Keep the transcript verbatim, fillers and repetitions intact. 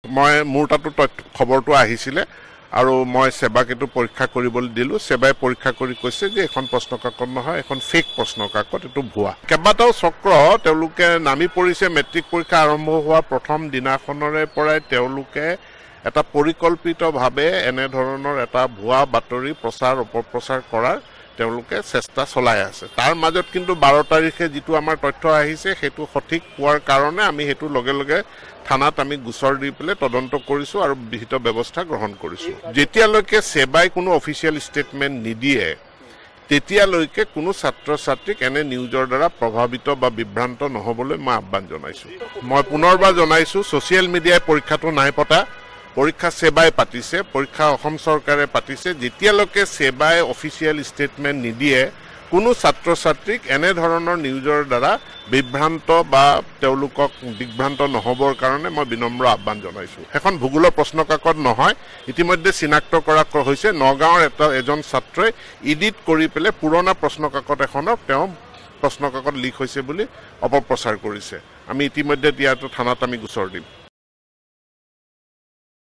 মই মোৰ তাতো খবৰটো আহিছিলে আৰু মই সেবাক এটো পৰীক্ষা কৰিবলৈ দিলো সেবাই পৰীক্ষা কৰি কৈছে যে এখন প্ৰশ্ন কাকত নহয় এখন ফেক প্ৰশ্ন কাকত এটো ভুৱা কেবাটাও চক্ৰ তেওঁলোকে নামি পৰিছে মেট্ৰিক পৰীক্ষা আৰম্ভ হোৱা প্ৰথম দিনাখনৰে পৰাই তেওঁলোকে এটা পৰিকল্পিতভাৱে এনে ধৰণৰ এটা ভুৱা বাতৰি প্ৰচাৰ অপপ্ৰচাৰ কৰাৰ তেওঁলোকে চেষ্টা চলাই আছে তাৰ মাজত কিন্তু বাৰ তাৰিখে যেটো আমাৰ তথ্য আহিছে হেতু সঠিক পোৱাৰ কাৰণে আমি হেতু লগে লগে থানাত আমি গুছৰ দি পেলে তদন্ত কৰিছো আৰু বিহিত ব্যৱস্থা গ্ৰহণ কৰিছো যেতিয়ালৈকে সেবাই কোনো অফিচিয়েল ষ্টেটমেন্ট নিদিয়ে তেতিয়ালৈকে কোনো ছাত্ৰ ছাত্ৰীক এনে নিউজৰ দ্বাৰা প্ৰভাৱিত বা বিভ্ৰান্ত নহবলৈ মই আহ্বান জনাইছো মই পুনৰবাৰ জনাইছো সোশ্যাল মিডিয়াই পৰীক্ষাটো নাই পতা পৰীক্ষা সেবাই পাতিছে পৰীক্ষা অসম চৰকাৰে পাতিছে যেতিয়ালৈকে সেবাই অফিচিয়েল ষ্টেটমেন্ট নিদিয়ে কোনো ছাত্ৰ ছাত্ৰীক এনে ধৰণৰ নিউজৰ দ্বাৰা বিভ্ৰান্ত বা তেওঁলোকক দিগভ্ৰান্ত নহবৰ কাৰণে মই বিনম্ৰ আহ্বান জনাইছো এখন ভূগোলৰ প্ৰশ্ন কাকত নহয় ইতিমধ্যে চিনাক্ত কৰা হৈছে নগাঁৱৰ এটা এজন ছাত্ৰই এডিট কৰি পেলে পুৰণা প্ৰশ্ন কাকত এখনক তেওঁ প্ৰশ্ন কাকত লিক হৈছে বুলি অপপ্ৰচাৰ কৰিছে আমি ইতিমধ্যে ইয়াত থানাত আমি গোচৰ দিম